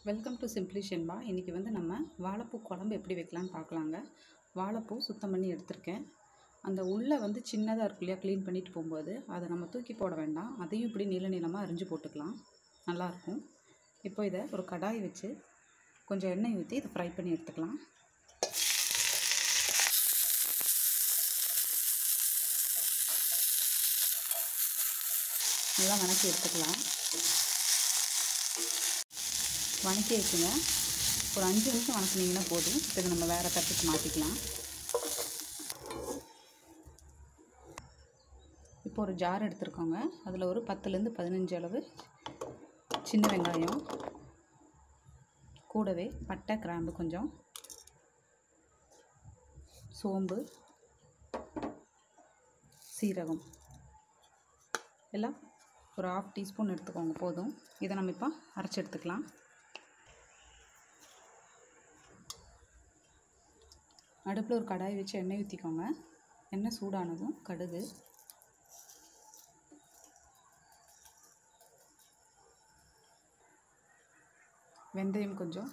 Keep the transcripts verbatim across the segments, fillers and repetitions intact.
Welcome to simply Shenba. இன்றைக்கி வந்து நம்ம வாழைப்பூ குழம்பு எப்படி வைக்கலான்னு பார்க்கலாங்க. வாழைப்பூ சுத்தம் பண்ணி எடுத்திருக்கேன். அந்த உள்ளே வந்து சின்னதாக இருக்கு இல்லையா, க்ளீன் பண்ணிட்டு போகும்போது அதை நம்ம தூக்கி போட வேண்டாம். அதையும் இப்படி நீள நீளமாக அரிஞ்சு போட்டுக்கலாம், நல்லாயிருக்கும். இப்போ இதை ஒரு கடாய் வச்சு கொஞ்சம் எண்ணெய் ஊற்றி இதை ஃப்ரை பண்ணி எடுத்துக்கலாம். நல்லா வணக்கி எடுத்துக்கலாம். வணக்கி வச்சுங்க, ஒரு அஞ்சு நிமிஷம் வணக்கினீங்கன்னா போதும். இதை நம்ம வேறு தட்டுக்கு மாற்றிக்கலாம். இப்போ ஒரு ஜார் எடுத்துருக்கோங்க. அதில் ஒரு பத்துலேருந்து பதினஞ்சு அளவு சின்ன வெங்காயம், கூடவே பட்டை கிராம்பு, கொஞ்சம் சோம்பு, சீரகம் எல்லாம் ஒரு ஹாஃப் டீஸ்பூன் எடுத்துக்கோங்க, போதும். இதை நம்ம இப்போ அரைச்சி எடுத்துக்கலாம். அடுப்பில் ஒரு கடாய் வச்சு எண்ணெய் ஊற்றிக்கோங்க. எண்ணெய் சூடானதும் கடுகு, வெந்தயம் கொஞ்சம்,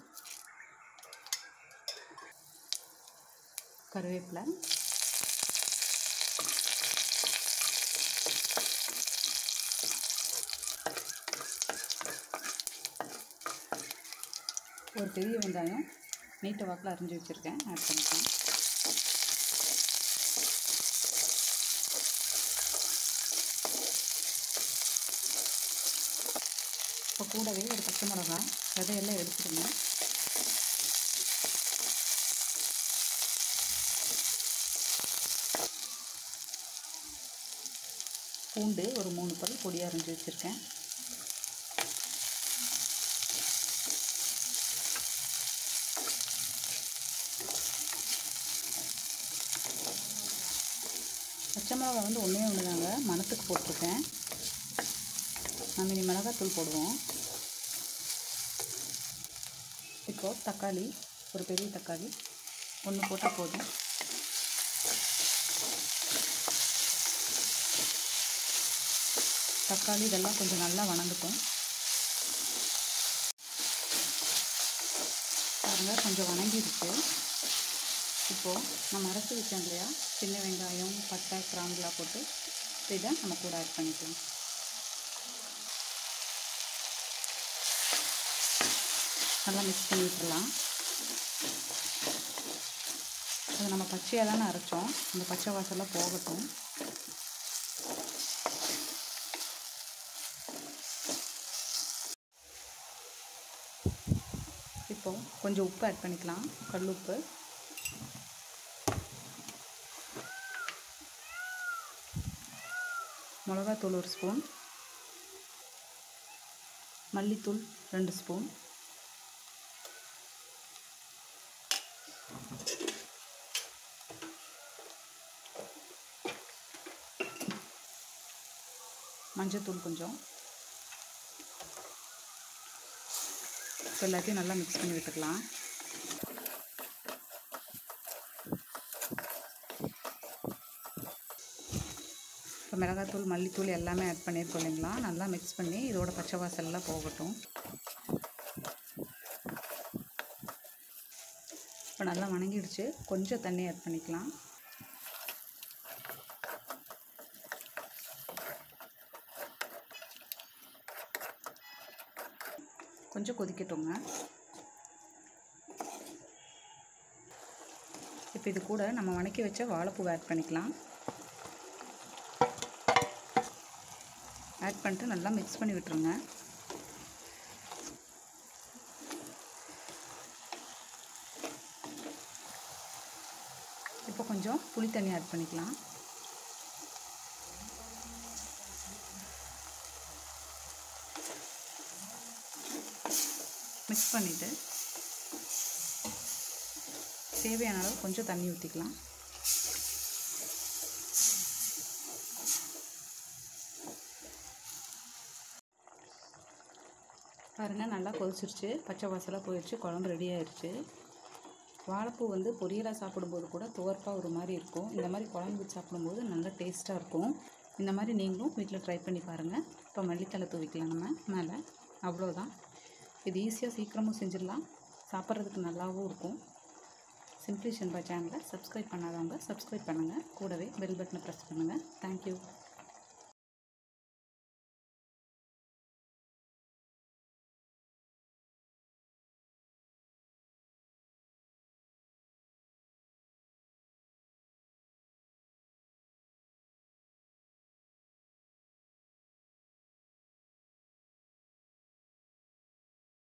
கருவேப்பிலை, ஒரு பெரிய வெங்காயம் நீட்ட வாக்கில் அரிஞ்சு வச்சுருக்கேன், ஆட் பண்ணிக்கலாம். இப்போ கூடவே ஒரு பச்சை மிளகாய் விதையெல்லாம் எடுத்துடுங்க. பூண்டு ஒரு மூணு பல் பொடியாக அரிஞ்சு வச்சுருக்கேன். பச்சை மிளகாய் வந்து ஒன்றே ஒன்று தாங்க, மணத்துக்கு போட்டிருக்கேன். நம்ம இனி மிளகாத்தூள் போடுவோம். இப்போது தக்காளி, ஒரு பெரிய தக்காளி ஒன்று போட்டால் போதும். தக்காளி இதெல்லாம் கொஞ்சம் நல்லா வணங்கட்டும். பாருங்கள், கொஞ்சம் வணங்கிடுச்சு. இப்போது நம்ம அரைச்சி வச்சோம் இல்லையா, சின்ன வெங்காயம், பட்டை, கிராம்புலாம் போட்டு இதை நம்ம கூட ஆட் பண்ணிக்கலாம். நல்லா மிக்ஸ் பண்ணி விட்டுடலாம். அது நம்ம பச்சையாக தானே அரைச்சோம், அந்த பச்சை வாசலாம் போகட்டும். இப்போ கொஞ்சம் உப்பு ஆட் பண்ணிக்கலாம், கல் உப்பு. மிளகாத்தூள் ஒரு ஸ்பூன், மல்லித்தூள் ரெண்டு ஸ்பூன், மஞ்சத்தூள் கொஞ்சம். எல்லாத்தையும் நல்லா மிக்ஸ் பண்ணி விட்டுக்கலாம். இப்போ மிளகாத்தூள், மல்லித்தூள் எல்லாமே ஆட் பண்ணியிருக்கோம் இல்லைங்களா, நல்லா மிக்ஸ் பண்ணி இதோட பச்சை வாசல்லாம் போகட்டும். இப்போ நல்லா வணங்கிடுச்சு, கொஞ்சம் தண்ணி ஆட் பண்ணிக்கலாம். கொஞ்சம் கொதிக்கட்டுங்க. இப்போ இது கூட நம்ம வணக்கி வச்ச வாழைப்பூவை ஆட் பண்ணிக்கலாம். ஆட் பண்ணிட்டு நல்லா மிக்ஸ் பண்ணி விட்டுருங்க. இப்போ கொஞ்சம் புளி தண்ணி ஆட் பண்ணிக்கலாம். மிக்ஸ் பண்ணிவிட்டு தேவையான அளவு கொஞ்சம் தண்ணி ஊற்றிக்கலாம். பாருங்கள், நல்லா கொதிச்சிருச்சு, பச்சை வாசலாக போயிடுச்சு, குழம்பு ரெடி ஆயிடுச்சு. வாழைப்பூ வந்து பொரியலாக சாப்பிடும்போது கூட துவர்ப்பாக ஒரு மாதிரி இருக்கும். இந்த மாதிரி குழம்பு வச்சு சாப்பிடும்போது நல்லா டேஸ்ட்டாக இருக்கும். இந்த மாதிரி நீங்களும் வீட்டில் ட்ரை பண்ணி பாருங்கள். இப்போ மல்லித்தலை தூவிக்கலாம் நம்ம மேலே. அவ்வளோதான். இது ஈஸியாக சீக்கிரமும் செஞ்சிடலாம், சாப்பிட்றதுக்கு நல்லாவும் இருக்கும். சிம்பிளி ஷென்பா சேனலை சப்ஸ்கிரைப் பண்ணாதவங்க சப்ஸ்கிரைப் பண்ணுங்கள், கூடவே பெல் பட்டனை ப்ரெஸ் பண்ணுங்கள். தேங்க்யூ.